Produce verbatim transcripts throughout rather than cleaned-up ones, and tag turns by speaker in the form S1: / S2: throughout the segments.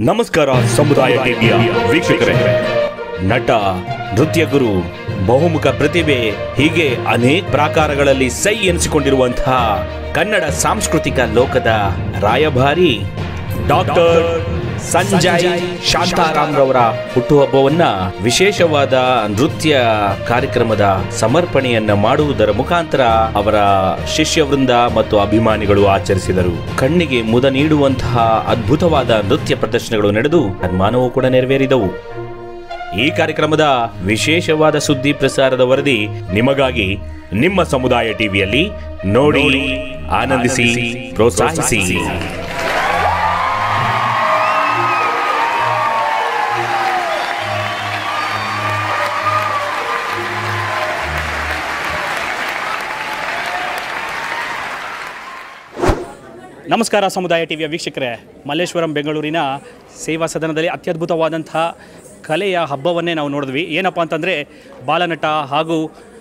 S1: ನಮಸ್ಕಾರ ಸಮುದಾಯ ಟಿವಿಯ ವೀಕ್ಷಕರೇ, ನಟ, ನೃತ್ಯ ಗುರು, ಬಹುಮುಖ ಪ್ರತಿಭೆ, ಹೀಗೆ ಅನೇಕ ಪ್ರಾಕಾರಗಳಲ್ಲಿ ಸೈ ಎನಿಸಿಕೊಂಡಿರುವಂತಹ ಕನ್ನಡ ಸಾಂಸ್ಕೃತಿಕ ಲೋಕದ ರಾಯಭಾರಿ ಡಾಕ್ಟರ್ ಸಂಜಯ್ ಶಾಂತಾರಾಮ್ ರವರ ಹುಟ್ಟುಹಬ್ಬವನ್ನ ವಿಶೇಷವಾದ ನೃತ್ಯ ಕಾರ್ಯಕ್ರಮದ ಸಮರ್ಪಣೆಯನ್ನ ಮಾಡುವುದರ ಮುಖಾಂತರ ಅವರ ಶಿಷ್ಯವೃಂದ ಮತ್ತು ಅಭಿಮಾನಿಗಳು ಆಚರಿಸಿದರು. ಕಣ್ಣಿಗೆ ಮುದ ನೀಡುವಂತಹ ಅದ್ಭುತವಾದ ನೃತ್ಯ ಪ್ರದರ್ಶನಗಳು ನಡೆದು ಸನ್ಮಾನವೂ ಕೂಡ ನೆರವೇರಿದವು. ಈ ಕಾರ್ಯಕ್ರಮದ ವಿಶೇಷವಾದ ಸುದ್ದಿ ಪ್ರಸಾರದ ವರದಿ ನಿಮಗಾಗಿ ನಿಮ್ಮ ಸಮುದಾಯ ಟಿವಿಯಲ್ಲಿ ನೋಡಿ, ಆನಂದಿಸಿ, ಪ್ರೋತ್ಸಾಹಿಸಿ.
S2: ನಮಸ್ಕಾರ ಸಮುದಾಯ ಟಿವಿಯ ವೀಕ್ಷಕರೇ, ಮಲ್ಲೇಶ್ವರಂ ಬೆಂಗಳೂರಿನ ಸೇವಾ ಸದನದಲ್ಲಿ ಅತ್ಯದ್ಭುತವಾದಂಥ ಕಲೆಯ ಹಬ್ಬವನ್ನೇ ನಾವು ನೋಡಿದ್ವಿ. ಏನಪ್ಪ ಅಂತಂದರೆ ಬಾಲನಟ ಹಾಗೂ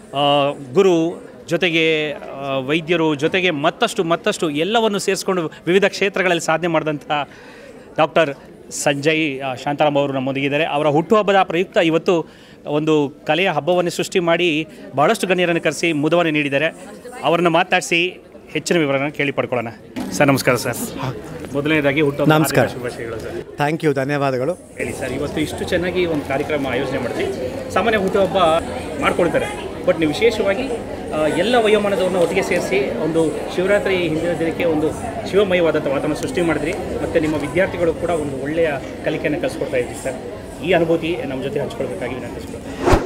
S2: ಗುರು ಜೊತೆಗೆ ವೈದ್ಯರು ಜೊತೆಗೆ ಮತ್ತಷ್ಟು ಮತ್ತಷ್ಟು ಎಲ್ಲವನ್ನು ಸೇರಿಸ್ಕೊಂಡು ವಿವಿಧ ಕ್ಷೇತ್ರಗಳಲ್ಲಿ ಸಾಧನೆ ಮಾಡಿದಂಥ ಡಾಕ್ಟರ್ ಸಂಜಯ್ ಶಾಂತಾರಾಮ್ ಅವರು ನಮ್ಮೊಂದಿಗಿದ್ದಾರೆ. ಅವರ ಹುಟ್ಟುಹಬ್ಬದ ಪ್ರಯುಕ್ತ ಇವತ್ತು ಒಂದು ಕಲೆಯ ಹಬ್ಬವನ್ನು ಸೃಷ್ಟಿ ಮಾಡಿ ಬಹಳಷ್ಟು ಗಣ್ಯರನ್ನು ಕರೆಸಿ ಮುದವನ್ನು ನೀಡಿದ್ದಾರೆ. ಅವರನ್ನು ಮಾತಾಡಿಸಿ ಹೆಚ್ಚಿನ ವಿವರಗಳನ್ನು ಕೇಳಿ ಪಡ್ಕೊಳ್ಳೋಣ. ಸರ್ ನಮಸ್ಕಾರ. ಸರ್ ಮೊದಲನೇದಾಗಿ ಹುಟ್ಟುಹಬ್ಬ
S3: ನಮಸ್ಕಾರ,
S2: ಶುಭಾಶಯಗಳು ಸರ್.
S3: ಥ್ಯಾಂಕ್ ಯು, ಧನ್ಯವಾದಗಳು.
S2: ಹೇಳಿ ಸರ್, ಇವತ್ತು ಇಷ್ಟು ಚೆನ್ನಾಗಿ ಒಂದು ಕಾರ್ಯಕ್ರಮ ಆಯೋಜನೆ ಮಾಡಿದ್ವಿ. ಸಾಮಾನ್ಯ ಹುಟ್ಟುಹಬ್ಬ ಮಾಡ್ಕೊಳ್ತಾರೆ, ಬಟ್ ನೀವು ವಿಶೇಷವಾಗಿ ಎಲ್ಲ ವಯೋಮಾನದವ್ರನ್ನ ಒಟ್ಟಿಗೆ ಸೇರಿಸಿ ಒಂದು ಶಿವರಾತ್ರಿ ಹಿಂದಿನ ದಿನಕ್ಕೆ ಒಂದು ಶಿವಮಯವಾದಂಥ ವಾತಾವರಣ ಸೃಷ್ಟಿ ಮಾಡಿದ್ರಿ. ಮತ್ತು ನಿಮ್ಮ ವಿದ್ಯಾರ್ಥಿಗಳು ಕೂಡ ಒಂದು ಒಳ್ಳೆಯ ಕಲಿಕೆಯನ್ನು ಕಲಿಸ್ಕೊಡ್ತಾ ಇದ್ರಿ ಸರ್. ಈ ಅನುಭೂತಿ ನಮ್ಮ ಜೊತೆ ಹಂಚ್ಕೊಳ್ಬೇಕಾಗಿ ವಿನಂತಿಸ್ಕೊಳ್ತೀನಿ.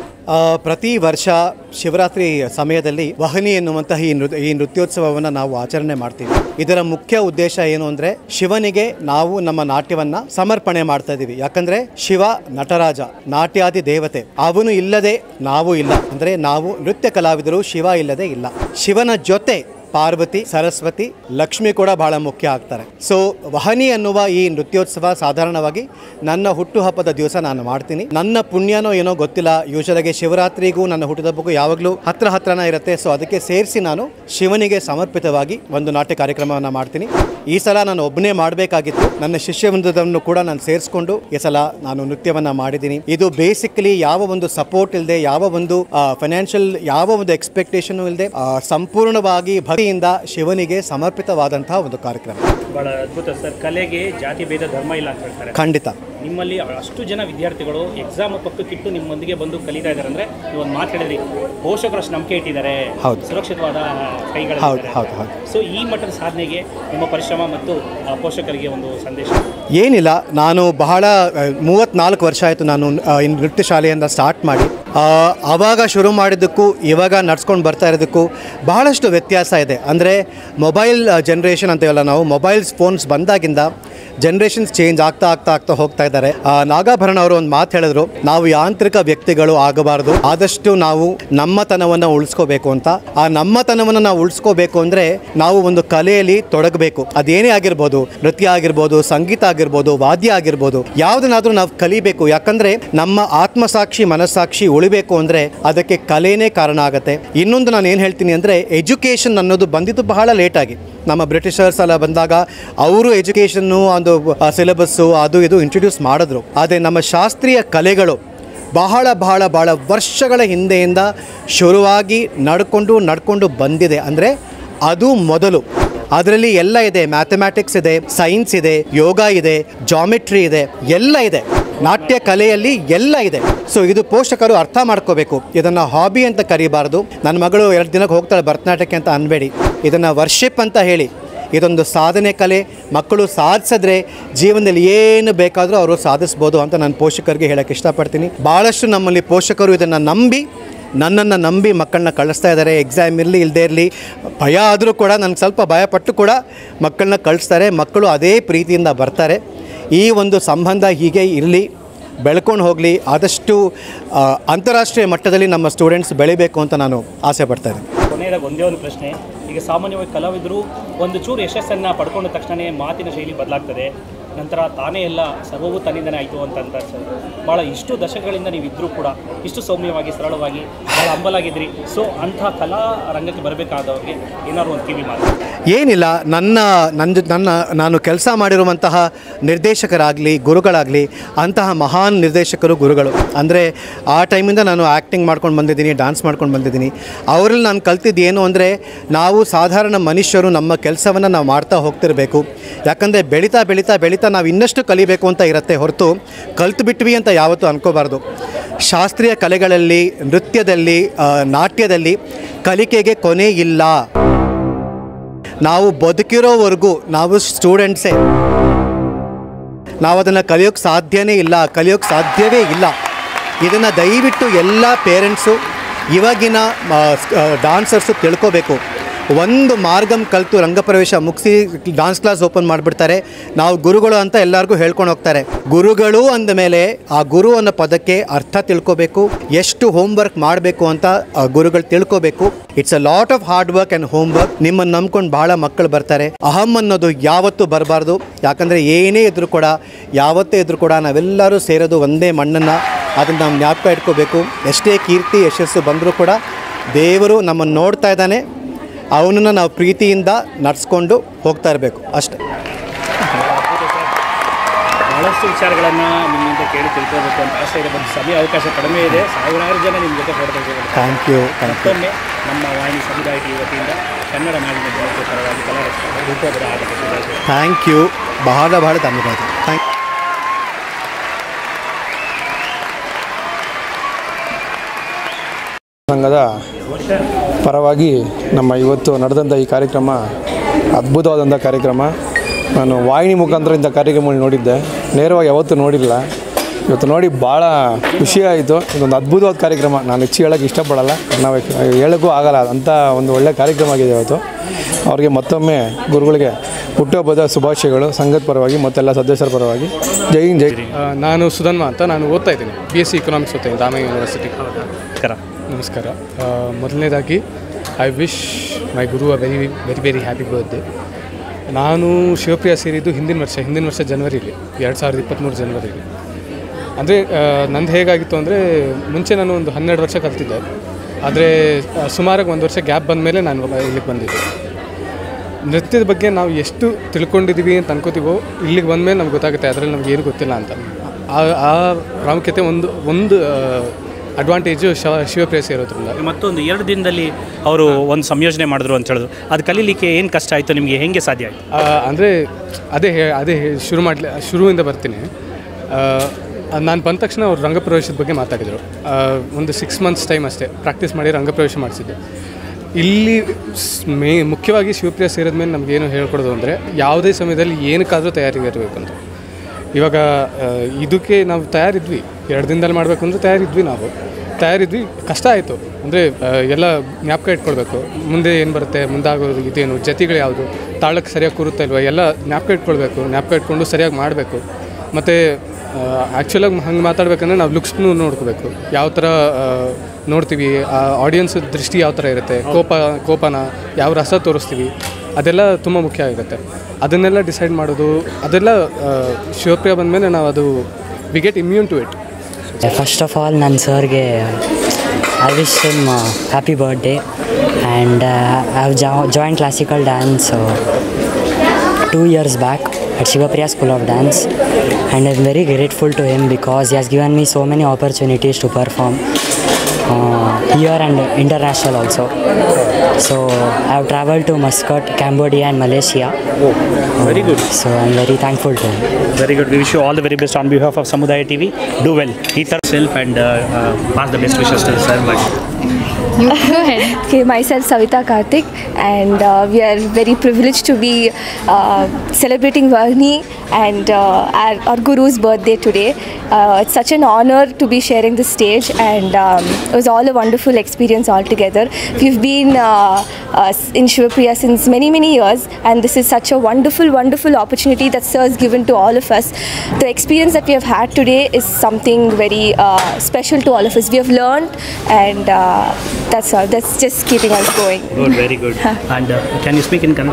S3: ಪ್ರತಿ ವರ್ಷ ಶಿವರಾತ್ರಿ ಸಮಯದಲ್ಲಿ ವಹನಿ ಎನ್ನುವಂತಹ ಈ ನೃ ಈ ನೃತ್ಯೋತ್ಸವವನ್ನು ನಾವು ಆಚರಣೆ ಮಾಡ್ತೀವಿ. ಇದರ ಮುಖ್ಯ ಉದ್ದೇಶ ಏನು ಅಂದರೆ, ಶಿವನಿಗೆ ನಾವು ನಮ್ಮ ನಾಟ್ಯವನ್ನು ಸಮರ್ಪಣೆ ಮಾಡ್ತಾ ಇದ್ದೀವಿ. ಯಾಕಂದರೆ ಶಿವ ನಟರಾಜ, ನಾಟ್ಯಾದಿ ದೇವತೆ. ಅವನು ಇಲ್ಲದೆ ನಾವು ಇಲ್ಲ, ಅಂದರೆ ನಾವು ನೃತ್ಯ ಕಲಾವಿದರು, ಶಿವ ಇಲ್ಲದೆ ಇಲ್ಲ. ಶಿವನ ಜೊತೆ ಪಾರ್ವತಿ, ಸರಸ್ವತಿ, ಲಕ್ಷ್ಮಿ ಕೂಡ ಬಹಳ ಮುಖ್ಯ ಆಗ್ತಾರೆ. ಸೊ ವಹನಿ ಅನ್ನುವ ಈ ನೃತ್ಯೋತ್ಸವ ಸಾಧಾರಣವಾಗಿ ನನ್ನ ಹುಟ್ಟುಹಬ್ಬದ ದಿವಸ ನಾನು ಮಾಡ್ತೀನಿ. ನನ್ನ ಪುಣ್ಯನೋ ಏನೋ ಗೊತ್ತಿಲ್ಲ, ಯೂಶಲಾಗಿ ಶಿವರಾತ್ರಿಗೂ ನನ್ನ ಹುಟ್ಟುಹಬ್ಬಕ್ಕೂ ಯಾವಾಗಲೂ ಹತ್ರ ಹತ್ರನ ಇರುತ್ತೆ. ಸೊ ಅದಕ್ಕೆ ಸೇರಿಸಿ ನಾನು ಶಿವನಿಗೆ ಸಮರ್ಪಿತವಾಗಿ ಒಂದು ನಾಟ್ಯ ಕಾರ್ಯಕ್ರಮವನ್ನು ಮಾಡ್ತೀನಿ. ಈ ಸಲ ನಾನು ಒಬ್ಬನೇ ಮಾಡಬೇಕಾಗಿತ್ತು. ನನ್ನ ಶಿಷ್ಯವೃಂದವನ್ನು ಕೂಡ ನಾನು ಸೇರಿಸ್ಕೊಂಡು ಈ ಸಲ ನಾನು ನೃತ್ಯವನ್ನು ಮಾಡಿದ್ದೀನಿ. ಇದು ಬೇಸಿಕಲಿ ಯಾವ ಒಂದು ಸಪೋರ್ಟ್ ಇಲ್ಲದೆ, ಯಾವ ಒಂದು ಫೈನಾನ್ಷಿಯಲ್ ಯಾವ ಒಂದು ಎಕ್ಸ್ಪೆಕ್ಟೇಷನ್ ಇಲ್ಲದೆ ಸಂಪೂರ್ಣವಾಗಿ ಭಕ್ತಿಯಿಂದ ಶಿವನಿಗೆ ಸಮರ್ಪಿತವಾದಂತಹ ಒಂದು ಕಾರ್ಯಕ್ರಮ.
S2: ಬಹಳ ಅದ್ಭುತ ಸರ್. ಕಲೆಗೆ ಜಾತಿ ಭೇದ ಧರ್ಮ ಇಲ್ಲ ಅಂತ ಹೇಳ್ತಾರೆ.
S3: ಖಂಡಿತ.
S2: ನಿಮ್ಮಲ್ಲಿ ಅಷ್ಟು ಜನ ವಿದ್ಯಾರ್ಥಿಗಳು ಎಕ್ಸಾಮ್ ಪಕ್ಕಕ್ಕಿಟ್ಟು ನಿಮ್ಮೊಂದಿಗೆ ಬಂದು ಕಲಿತಾ ಇದ್ದಾರೆ ಅಂದರೆ, ನೀವು ಒಂದು ಮಾತು ಹೇಳಿದ್ರಿ, ಪೋಷಕರು ಅಷ್ಟು ನಂಬಿಕೆ ಇಟ್ಟಿದ್ದಾರೆ, ಸುರಕ್ಷಿತವಾದ ಕೈಗಳು.
S3: ಹೌದು ಹೌದು ಹೌದು.
S2: ಸೊ ಈ ಮಟ್ಟದ ಸಾಧನೆಗೆ ನಿಮ್ಮ ಪರಿಶ್ರಮ ಮತ್ತು ಪೋಷಕರಿಗೆ ಒಂದು ಸಂದೇಶ
S3: ಏನಿಲ್ಲ. ನಾನು ಬಹಳ ಮೂವತ್ತ್ನಾಲ್ಕು ವರ್ಷ ಆಯಿತು ನಾನು ನೃತ್ಯ ಶಾಲೆಯಿಂದ ಸ್ಟಾರ್ಟ್ ಮಾಡಿ. ಆವಾಗ ಶುರು ಮಾಡಿದ್ದಕ್ಕೂ ಇವಾಗ ನಡ್ಸ್ಕೊಂಡು ಬರ್ತಾ ಇರೋದಕ್ಕೂ ಬಹಳಷ್ಟು ವ್ಯತ್ಯಾಸ ಇದೆ. ಅಂದರೆ ಮೊಬೈಲ್ ಜನ್ರೇಷನ್ ಅಂತೀವಲ್ಲ ನಾವು, ಮೊಬೈಲ್ಸ್ ಫೋನ್ಸ್ ಬಂದಾಗಿಂದ ಜನ್ರೇಷನ್ಸ್ ಚೇಂಜ್ ಆಗ್ತಾ ಆಗ್ತಾ ಆಗ್ತಾ ಹೋಗ್ತಾ ಇದ್ದಾರೆ. ನಾಗಾಭರಣ ಅವರು ಒಂದು ಮಾತು ಹೇಳಿದ್ರು, ನಾವು ಯಾಂತ್ರಿಕ ವ್ಯಕ್ತಿಗಳು ಆಗಬಾರ್ದು, ಆದಷ್ಟು ನಾವು ನಮ್ಮತನವನ್ನು ಉಳಿಸ್ಕೋಬೇಕು ಅಂತ. ಆ ನಮ್ಮತನವನ್ನು ನಾವು ಉಳಿಸ್ಕೋಬೇಕು ಅಂದರೆ ನಾವು ಒಂದು ಕಲೆಯಲ್ಲಿ ತೊಡಗಬೇಕು. ಅದೇನೇ ಆಗಿರ್ಬೋದು, ನೃತ್ಯ ಆಗಿರ್ಬೋದು, ಸಂಗೀತ ಆಗಿರ್ಬೋದು, ವಾದ್ಯ ಆಗಿರ್ಬೋದು, ಯಾವುದನ್ನಾದ್ರೂ ನಾವು ಕಲಿಬೇಕು. ಯಾಕಂದರೆ ನಮ್ಮ ಆತ್ಮಸಾಕ್ಷಿ ಮನಸ್ಸಾಕ್ಷಿ ಉಳಿಬೇಕು ಅಂದರೆ ಅದಕ್ಕೆ ಕಲೆನೇ ಕಾರಣ ಆಗುತ್ತೆ. ಇನ್ನೊಂದು ನಾನು ಏನು ಹೇಳ್ತೀನಿ ಅಂದರೆ, ಎಜುಕೇಷನ್ ಅನ್ನೋದು ಬಂದಿದ್ದು ಬಹಳ ಲೇಟಾಗಿ. ನಮ್ಮ ಬ್ರಿಟಿಷರ್ಸ್ ಎಲ್ಲ ಬಂದಾಗ ಅವರು ಎಜುಕೇಷನ್ನು ಒಂದು ಸಿಲೆಬಸ್ಸು ಅದು ಇದು ಇಂಟ್ರೊಡ್ಯೂಸ್ ಮಾಡಿದ್ರು. ಆದರೆ ನಮ್ಮ ಶಾಸ್ತ್ರೀಯ ಕಲೆಗಳು ಬಹಳ ಬಹಳ ಬಹಳ ವರ್ಷಗಳ ಹಿಂದೆಯಿಂದ ಶುರುವಾಗಿ ನಡ್ಕೊಂಡು ನಡ್ಕೊಂಡು ಬಂದಿದೆ. ಅಂದರೆ ಅದು ಮೊದಲು. ಅದರಲ್ಲಿ ಎಲ್ಲ ಇದೆ, ಮ್ಯಾಥಮ್ಯಾಟಿಕ್ಸ್ ಇದೆ, ಸೈನ್ಸ್ ಇದೆ, ಯೋಗ ಇದೆ, ಜಾಮೆಟ್ರಿ ಇದೆ, ಎಲ್ಲ ಇದೆ. ನಾಟ್ಯ ಕಲೆಯಲ್ಲಿ ಎಲ್ಲ ಇದೆ. ಸೊ ಇದು ಪೋಷಕರು ಅರ್ಥ ಮಾಡ್ಕೋಬೇಕು. ಇದನ್ನು ಹಾಬಿ ಅಂತ ಕರಿಬಾರ್ದು. ನನ್ನ ಮಗಳು ಎರಡು ದಿನಕ್ಕೆ ಹೋಗ್ತಾಳೆ ಭರತನಾಟ್ಯಕ್ಕೆ ಅಂತ ಅನ್ಬೇಡಿ. ಇದನ್ನು ವರ್ಷಿಪ್ ಅಂತ ಹೇಳಿ. ಇದೊಂದು ಸಾಧನೆ ಕಲೆ. ಮಕ್ಕಳು ಸಾಧಿಸಿದ್ರೆ ಜೀವನದಲ್ಲಿ ಏನು ಬೇಕಾದರೂ ಅವರು ಸಾಧಿಸ್ಬೋದು ಅಂತ ನಾನು ಪೋಷಕರಿಗೆ ಹೇಳೋಕ್ಕೆ ಇಷ್ಟಪಡ್ತೀನಿ. ಭಾಳಷ್ಟು ನಮ್ಮಲ್ಲಿ ಪೋಷಕರು ಇದನ್ನು ನಂಬಿ, ನನ್ನನ್ನು ನಂಬಿ ಮಕ್ಕಳನ್ನ ಕಳಿಸ್ತಾ ಇದ್ದಾರೆ. ಎಕ್ಸಾಮ್ ಇರಲಿ ಇಲ್ಲದೇ ಇರಲಿ, ಭಯ ಆದರೂ ಕೂಡ ನನಗೆ ಸ್ವಲ್ಪ ಭಯಪಟ್ಟು ಕೂಡ ಮಕ್ಕಳನ್ನ ಕಳಿಸ್ತಾರೆ. ಮಕ್ಕಳು ಅದೇ ಪ್ರೀತಿಯಿಂದ ಬರ್ತಾರೆ. ಈ ಒಂದು ಸಂಬಂಧ ಹೀಗೆ ಇರಲಿ, ಬೆಳ್ಕೊಂಡು ಹೋಗಲಿ. ಆದಷ್ಟು ಅಂತಾರಾಷ್ಟ್ರೀಯ ಮಟ್ಟದಲ್ಲಿ ನಮ್ಮ ಸ್ಟೂಡೆಂಟ್ಸ್ ಬೆಳಿಬೇಕು ಅಂತ ನಾನು ಆಸೆ ಪಡ್ತಾ ಇದ್ದೀನಿ.
S2: ಕೊನೆಯದಾಗ ಒಂದೇ ಒಂದು ಪ್ರಶ್ನೆ. ಈಗ ಸಾಮಾನ್ಯವಾಗಿ ಕಲಾವಿದರು ಒಂದು ಚೂರು ಯಶಸ್ಸನ್ನು ಪಡ್ಕೊಂಡ ತಕ್ಷಣ ಮಾತಿನ ಶೈಲಿ ಬದಲಾಗ್ತದೆ, ನಂತರ ತಾನೇ ಎಲ್ಲ ಸರ್ವವೂ ತನ್ನಿಂದನೇ ಆಯಿತು ಅಂತಂತ ಸರ್. ಭಾಳ ಇಷ್ಟು ದಶಕಗಳಿಂದ ನೀವು ಇದ್ದರೂ ಕೂಡ ಇಷ್ಟು ಸೌಮ್ಯವಾಗಿ ಸರಳವಾಗಿ ಭಾಳ ಹಂಬಲಾಗಿದ್ರಿ. ಸೊ ಅಂಥ ಕಲಾ ರಂಗಕ್ಕೆ ಬರಬೇಕಾದವ್ರಿಗೆ ಏನಾದ್ರು ಒಂದು ಕಿವಿ ಮಾತು.
S3: ಏನಿಲ್ಲ, ನನ್ನ ನನ್ನ ನನ್ನ ನಾನು ಕೆಲಸ ಮಾಡಿರುವಂತಹ ನಿರ್ದೇಶಕರಾಗಲಿ ಗುರುಗಳಾಗಲಿ ಅಂತಹ ಮಹಾನ್ ನಿರ್ದೇಶಕರು ಗುರುಗಳು. ಅಂದರೆ ಆ ಟೈಮಿಂದ ನಾನು ಆ್ಯಕ್ಟಿಂಗ್ ಮಾಡ್ಕೊಂಡು ಬಂದಿದ್ದೀನಿ, ಡ್ಯಾನ್ಸ್ ಮಾಡ್ಕೊಂಡು ಬಂದಿದ್ದೀನಿ. ಅವರಲ್ಲಿ ನಾನು ಕಲ್ತಿದ್ದು ಏನು ಅಂದರೆ, ನಾವು ಸಾಧಾರಣ ಮನುಷ್ಯರು ನಮ್ಮ ಕೆಲಸವನ್ನು ನಾವು ಮಾಡ್ತಾ ಹೋಗ್ತಿರಬೇಕು. ಯಾಕಂದರೆ ಬೆಳೀತಾ ಬೆಳೀತಾ ಬೆಳೀತಾ ನಾವು ಇನ್ನಷ್ಟು ಕಲಿಬೇಕು ಅಂತ ಇರುತ್ತೆ ಹೊರತು ಕಲ್ತು ಬಿಟ್ವಿ ಅಂತ ಯಾವತ್ತೂ ಅನ್ಕೋಬಾರ್ದು. ಶಾಸ್ತ್ರೀಯ ಕಲೆಗಳಲ್ಲಿ, ನೃತ್ಯದಲ್ಲಿ, ನಾಟ್ಯದಲ್ಲಿ ಕಲಿಕೆಗೆ ಕೊನೆ ಇಲ್ಲ. ನಾವು ಬದುಕಿರೋವರೆಗೂ ನಾವು ಸ್ಟೂಡೆಂಟ್ಸೇ. ನಾವು ಅದನ್ನು ಕಲಿಯೋಕ್ಕೆ ಸಾಧ್ಯನೇ ಇಲ್ಲ, ಕಲಿಯೋಕ್ಕೆ ಸಾಧ್ಯವೇ ಇಲ್ಲ. ಇದನ್ನು ದಯವಿಟ್ಟು ಎಲ್ಲ ಪೇರೆಂಟ್ಸು, ಇವಾಗಿನ ಡಾನ್ಸರ್ಸು ತಿಳ್ಕೋಬೇಕು. ಒಂದು ಮಾರ್ಗಂ ಕಲಿತು ರಂಗಪ್ರವೇಶ ಮುಗಿಸಿ ಡಾನ್ಸ್ ಕ್ಲಾಸ್ ಓಪನ್ ಮಾಡಿಬಿಡ್ತಾರೆ. ನಾವು ಗುರುಗಳು ಅಂತ ಎಲ್ಲರಿಗೂ ಹೇಳ್ಕೊಂಡು ಹೋಗ್ತಾರೆ. ಗುರುಗಳು ಅಂದ ಮೇಲೆ ಆ ಗುರು ಅನ್ನೋ ಪದಕ್ಕೆ ಅರ್ಥ ತಿಳ್ಕೋಬೇಕು, ಎಷ್ಟು ಹೋಮ್ವರ್ಕ್ ಮಾಡಬೇಕು ಅಂತ ಗುರುಗಳು ತಿಳ್ಕೋಬೇಕು. It's a lot of hard work and home work. ನಿಮ್ಮನ್ನು ನಂಬ್ಕೊಂಡು ಭಾಳ ಮಕ್ಕಳು ಬರ್ತಾರೆ. ಅಹಂ ಅನ್ನೋದು ಯಾವತ್ತೂ ಬರಬಾರ್ದು. ಯಾಕಂದರೆ ಏನೇ ಇದ್ದರೂ ಕೂಡ, ಯಾವತ್ತೇ ಇದ್ದರೂ ಕೂಡ ನಾವೆಲ್ಲರೂ ಸೇರೋದು ಒಂದೇ ಮಣ್ಣನ್ನು. ಅದನ್ನು ನಾವು ಜ್ಞಾಪಕ ಇಟ್ಕೋಬೇಕು. ಎಷ್ಟೇ ಕೀರ್ತಿ ಯಶಸ್ಸು ಬಂದರೂ ಕೂಡ ದೇವರು ನಮ್ಮನ್ನು ನೋಡ್ತಾ ಇದ್ದಾನೆ. ಅವನನ್ನು ನಾವು ಪ್ರೀತಿಯಿಂದ ನಡೆಸ್ಕೊಂಡು ಹೋಗ್ತಾ ಇರಬೇಕು ಅಷ್ಟೇ.
S2: ಭಾಳಷ್ಟು ವಿಚಾರಗಳನ್ನು ನಿಮ್ಮಿಂದ ಕೇಳಿ ತಿಳ್ಕೋಬೇಕು ಅಂತ ಆಸೆ ಇದೆ. ಬಂದು ಸಮಯ ಅವಕಾಶ ಕಡಿಮೆ ಇದೆ. ಸಾವಿರಾರು ಜನ ನಿಮ್ಮ ಜೊತೆ ಕೊಡ್ತಾ ಇದ್ದೀವಿ.
S3: Thank you.
S2: ಮತ್ತೊಮ್ಮೆ ನಮ್ಮ ವಾಹಿನಿ ಸಮುದಾಯ ಟಿ ವತಿಯಿಂದ ಕನ್ನಡ ನಾಡಿನ ಜನತೆ ಪರವಾಗಿ ಕಲಾ ರೂಪದ ಆಟಕ್ಕೆ
S3: ಥ್ಯಾಂಕ್ ಯು. ಬಹಳ ಬಹಳ ಧನ್ಯವಾದ. ಥ್ಯಾಂಕ್
S4: ಸಂಘದ ಪರವಾಗಿ ನಮ್ಮ ಇವತ್ತು ನಡೆದಂಥ ಈ ಕಾರ್ಯಕ್ರಮ ಅದ್ಭುತವಾದಂಥ ಕಾರ್ಯಕ್ರಮ. ನಾನು ವಾಹಿನಿ ಮುಖಾಂತರ ಇಂಥ ಕಾರ್ಯಕ್ರಮಗಳು ನೋಡಿದ್ದೆ, ನೇರವಾಗಿ ಯಾವತ್ತೂ ನೋಡಿಲ್ಲ. ಇವತ್ತು ನೋಡಿ ಭಾಳ ಖುಷಿಯಾಯಿತು. ಇದೊಂದು ಅದ್ಭುತವಾದ ಕಾರ್ಯಕ್ರಮ. ನಾನು ಹೆಚ್ಚು ಹೇಳೋಕ್ಕೆ ಇಷ್ಟಪಡಲ್ಲ, ನಾವು ಹೇಳೋಕ್ಕೂ ಆಗಲ್ಲ. ಅಂಥ ಒಂದು ಒಳ್ಳೆಯ ಕಾರ್ಯಕ್ರಮ ಆಗಿದೆ ಇವತ್ತು. ಅವ್ರಿಗೆ ಮತ್ತೊಮ್ಮೆ ಗುರುಗಳಿಗೆ ಹುಟ್ಟುಹಬ್ಬದ ಶುಭಾಶಯಗಳು ಸಂಘದ ಪರವಾಗಿ ಮತ್ತೆಲ್ಲ ಸದಸ್ಯರ ಪರವಾಗಿ. ಜೈ ಹಿಂದ್, ಜೈ.
S5: ನಾನು ಸುಧನ್ಮ ಅಂತ, ನಾನು ಓದ್ತಾ ಇದ್ದೀನಿ ಬಿ ಎಸ್ ಸಿ ಇಕನಾಮಿಕ್ಸ್ ಓದ್ತಾ ಇದ್ದೀನಿ ದಾವಣಗೆರೆ ಯೂನಿವರ್ಸಿಟಿ. ನಮಸ್ಕಾರ. ಮೊದಲನೇದಾಗಿ I wish my guru a very very very happy birthday. ನಾನು ಶಿವಪ್ರಿಯ ಸೇರಿದ್ದು ಹಿಂದಿನ ವರ್ಷ ಹಿಂದಿನ ವರ್ಷ ಜನವರಿಲಿ, ಎರಡು ಸಾವಿರದ ಇಪ್ಪತ್ತ್ಮೂರು ಜನವರಿಲಿ. ಅಂದರೆ ನಂದು ಹೇಗಾಗಿತ್ತು ಅಂದರೆ, ಮುಂಚೆ ನಾನು ಒಂದು ಹನ್ನೆರಡು ವರ್ಷ ಕಲ್ತಿದ್ದೆ. ಆದರೆ ಸುಮಾರಾಗಿ ಒಂದು ವರ್ಷ ಗ್ಯಾಪ್ ಬಂದ ಮೇಲೆ ನಾನು ಇಲ್ಲಿಗೆ ಬಂದಿದ್ದೆ. ನೃತ್ಯದ ಬಗ್ಗೆ ನಾವು ಎಷ್ಟು ತಿಳ್ಕೊಂಡಿದ್ದೀವಿ ಅಂತ ಅನ್ಕೋತೀವೋ, ಇಲ್ಲಿಗೆ ಬಂದಮೇಲೆ ನಮ್ಗೆ ಗೊತ್ತಾಗುತ್ತೆ ಅದರಲ್ಲಿ ನಮ್ಗೆ ಏನು ಗೊತ್ತಿಲ್ಲ ಅಂತ. ಆ ಪ್ರಾಮುಖ್ಯತೆ ಒಂದು ಒಂದು ಅಡ್ವಾಂಟೇಜು ಶಿವ ಶಿವಪ್ರಿಯ ಸೇರೋದ್ರಿಂದ.
S2: ಮತ್ತೊಂದು ಎರಡು ದಿನದಲ್ಲಿ ಅವರು ಒಂದು ಸಂಯೋಜನೆ ಮಾಡಿದ್ರು ಅಂತ ಹೇಳಿದ್ರು. ಅದು ಕಲೀಲಿಕ್ಕೆ ಏನು ಕಷ್ಟ ಆಯಿತು ನಿಮಗೆ, ಹೇಗೆ ಸಾಧ್ಯ ಆಯಿತು?
S5: ಅಂದರೆ ಅದೇ ಅದೇ ಶುರು ಮಾಡಲಿ ಶುರುವಿಂದ ಬರ್ತೀನಿ. ನಾನು ಬಂದ ತಕ್ಷಣ ಅವ್ರು ರಂಗಪ್ರವೇಶದ ಬಗ್ಗೆ ಮಾತಾಡಿದರು. ಒಂದು ಸಿಕ್ಸ್ ಮಂತ್ಸ್ ಟೈಮ್ ಅಷ್ಟೇ ಪ್ರಾಕ್ಟೀಸ್ ಮಾಡಿ ರಂಗಪ್ರವೇಶ ಮಾಡಿಸಿದ್ದೆ. ಇಲ್ಲಿ ಮೇ ಮುಖ್ಯವಾಗಿ ಶಿವಪ್ರಿಯ ಸೇರಿದ ಮೇಲೆ ನಮಗೇನು ಹೇಳ್ಕೊಡೋದು ಅಂದರೆ, ಯಾವುದೇ ಸಮಯದಲ್ಲಿ ಏನಕ್ಕಾದರೂ ತಯಾರಿಗೆ ಇರಬೇಕು ಅಂತ. ಇವಾಗ ಇದಕ್ಕೆ ನಾವು ತಯಾರಿದ್ವಿ, ಎರಡು ದಿನದಲ್ಲಿ ಮಾಡಬೇಕು ಅಂದರೆ ತಯಾರಿದ್ವಿ. ನಾವು ತಯಾರಿದ್ವಿ, ಕಷ್ಟ ಆಯಿತು. ಅಂದರೆ ಎಲ್ಲ ಜ್ಞಾಪಕ ಇಟ್ಕೊಳ್ಬೇಕು, ಮುಂದೆ ಏನು ಬರುತ್ತೆ, ಮುಂದಾಗೋದು ಇದೇನು, ಜತಿಗಳು ಯಾವುದು, ತಾಳಕ್ಕೆ ಸರಿಯಾಗಿ ಕೂರುತ್ತಾ ಇಲ್ವ, ಎಲ್ಲ ಜ್ಞಾಪಕ ಇಟ್ಕೊಳ್ಬೇಕು. ಜ್ಞಾಪಕ ಇಟ್ಕೊಂಡು ಸರಿಯಾಗಿ ಮಾಡಬೇಕು. ಮತ್ತು ಆ್ಯಕ್ಚುಲಾಗಿ ಹಂಗೆ ಮಾತಾಡ್ಬೇಕಂದ್ರೆ ನಾವು ಲುಕ್ಸ್ನೂ ನೋಡ್ಕೋಬೇಕು. ಯಾವ ಥರ ನೋಡ್ತೀವಿ, ಆ ಆಡಿಯನ್ಸ್ ದೃಷ್ಟಿ ಯಾವ ಥರ ಇರುತ್ತೆ, ಕೋಪ ಕೋಪನ ಯಾವ ರಸ ತೋರಿಸ್ತೀವಿ, ಅದೆಲ್ಲ ತುಂಬ ಮುಖ್ಯ ಆಗುತ್ತೆ. ಅದನ್ನೆಲ್ಲ ಡಿಸೈಡ್ ಮಾಡೋದು, ಅದೆಲ್ಲ ಶಿವಪ್ರಿಯ ಬಂದಮೇಲೆ ನಾವು ಅದು we get immune to it.
S6: First of all ನನ್ನ ಸರ್ಗೆ I wish him happy birthday and I have joint classical dance two years back at Shivapriya School of Dance, and I'm very grateful to him because he has given me so many opportunities to perform uh, here and international also. So I have traveled to Muscat, Cambodia and Malaysia.
S2: Oh, very good.
S6: Uh, so I'm very thankful to him.
S2: Very good. We wish you all the very best on behalf of Samudaya T V. Do well. Eat yourself and uh, uh, pass the best wishes to sir.
S7: You go ahead. Okay, myself Savita Karthik, and uh, we are very privileged to be uh, celebrating Vahni and uh, our, our Guru's birthday today. Uh, it's such an honor to be sharing the stage, and um, it was all a wonderful experience altogether. We've been uh, uh, in Shivapriya since many many years, and this is such a wonderful wonderful opportunity that Sir has given to all of us. The experience that we have had today is something very uh, special to all of us. We have learned, and uh, that's all. That's just keeping us going.
S2: Good, very good. And uh, can you speak in Kannada?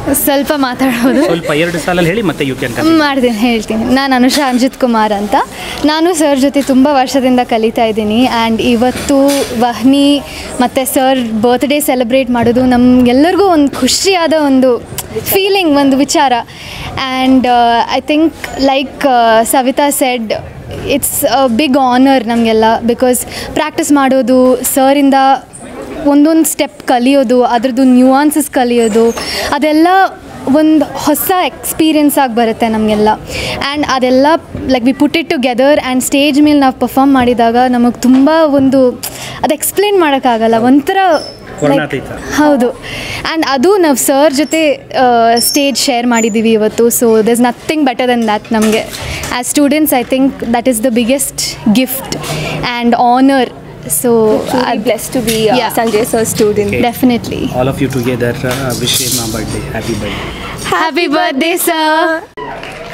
S8: ಸ್ವಲ್ಪ ಮಾತಾಡ್ಬೋದು.
S2: ಸ್ವಲ್ಪ ಎರಡು ಸಾಲಲ್ಲಿ ಹೇಳಿ ಮತ್ತೆ you can
S8: ಮಾಡ್ತೀನಿ ಹೇಳ್ತೀನಿ. ನಾನು ಅನುಷಾ ಅಂಜಿತ್ ಕುಮಾರ್ ಅಂತ. ನಾನು ಸರ್ ಜೊತೆ ತುಂಬ ವರ್ಷದಿಂದ ಕಲಿತಾ ಇದ್ದೀನಿ. ಆ್ಯಂಡ್ ಇವತ್ತು ವಹ್ನಿ ಮತ್ತು ಸರ್ ಬರ್ತ್ಡೇ ಸೆಲೆಬ್ರೇಟ್ ಮಾಡೋದು ನಮಗೆಲ್ಲರಿಗೂ ಒಂದು ಖುಷಿಯಾದ ಒಂದು ಫೀಲಿಂಗ್, ಒಂದು ವಿಚಾರ. And I think like Savita said, it's a big honour ನಮಗೆಲ್ಲ. ಬಿಕಾಸ್ ಪ್ರಾಕ್ಟೀಸ್ ಮಾಡೋದು, ಸರಿಂದ ಒಂದೊಂದು ಸ್ಟೆಪ್ ಕಲಿಯೋದು, ಅದರದ್ದು ನ್ಯೂಆನ್ಸಸ್ ಕಲಿಯೋದು, ಅದೆಲ್ಲ ಒಂದು ಹೊಸ ಎಕ್ಸ್ಪೀರಿಯನ್ಸ್ ಆಗಿ ಬರುತ್ತೆ ನಮಗೆಲ್ಲ. ಆ್ಯಂಡ್ ಅದೆಲ್ಲ like we put it together and stage ಮೇಲೆ ನಾವು ಪರ್ಫಾರ್ಮ್ ಮಾಡಿದಾಗ ನಮಗೆ ತುಂಬ ಒಂದು ಅದು ಎಕ್ಸ್ಪ್ಲೇನ್ ಮಾಡೋಕ್ಕಾಗಲ್ಲ, ಒಂಥರ ಲೈಕ್ ಹೌದು. ಆ್ಯಂಡ್ ಅದು ನಾವು ಸರ್ ಜೊತೆ ಸ್ಟೇಜ್ ಶೇರ್ ಮಾಡಿದ್ದೀವಿ ಇವತ್ತು. So there is nothing better than that. ನಮಗೆ as students I think that is the biggest gift and honour. So I'm
S7: blessed to be uh, yeah. Sanjay sir's student.
S8: Okay. Definitely.
S2: All of you together uh, wish him a birthday. Happy birthday.
S8: Happy birthday, sir.